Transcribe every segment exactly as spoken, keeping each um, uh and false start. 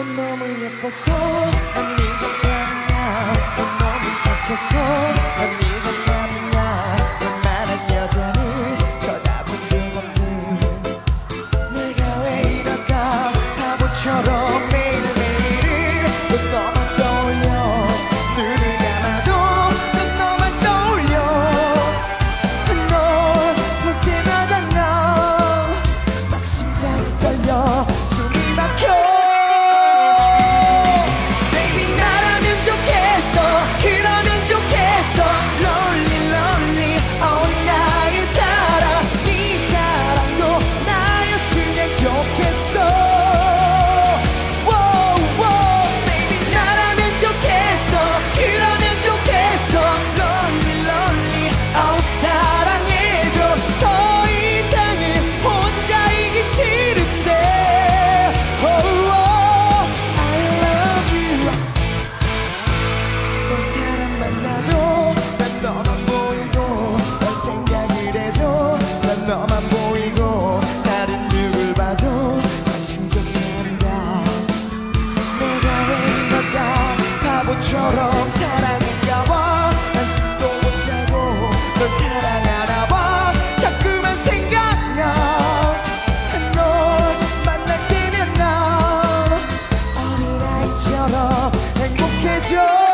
넌 너무 예뻐서 난 네가 참냐 넌 너무 착해서 난 네가 참냐 웬만한 여자는 쳐다본 적 없는 내가 왜 이럴까 바보처럼 매일매일을 넌 너만 떠올려 눈을 감아도 넌 너만 떠올려 널 볼 때마다 나 막 심장이 떨려 숨이 막혀 너만 보이고 다른 누굴 봐도 관심조차 안가 내가 왜 이럴까 바보처럼 사랑인가 봐난 숨도 못 자고 널 사랑하나 봐 자꾸만 생각나 널 만날 때면 난 어린아이처럼 행복해져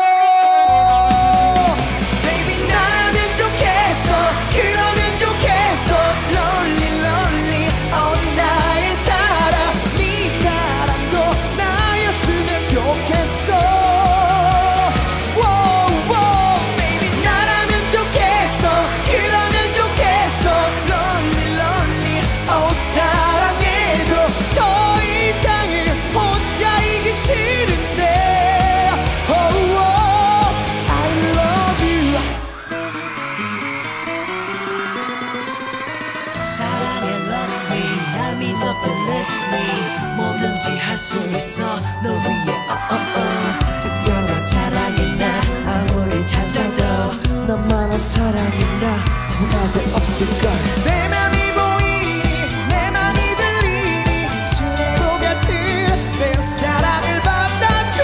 뭐든지 할 수 있어 널 위해 oh, oh, oh. 특별한 사랑이 나 아무리 찾아도 너만한 사랑이 나 찾아봐도 없을걸 내 맘이 보이니 내 맘이 들리니 수레로 같은 내 사랑을 받아줘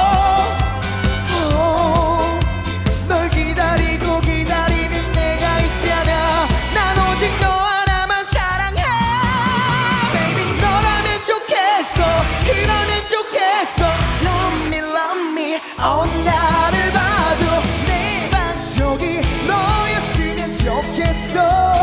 oh, 널 기다리고 기다리는 내가 있잖아 난 오직 너 하나만 사랑해 그러면 좋겠어 Love me, love me 어 나를 봐줘 내 반쪽이 너였으면 좋겠어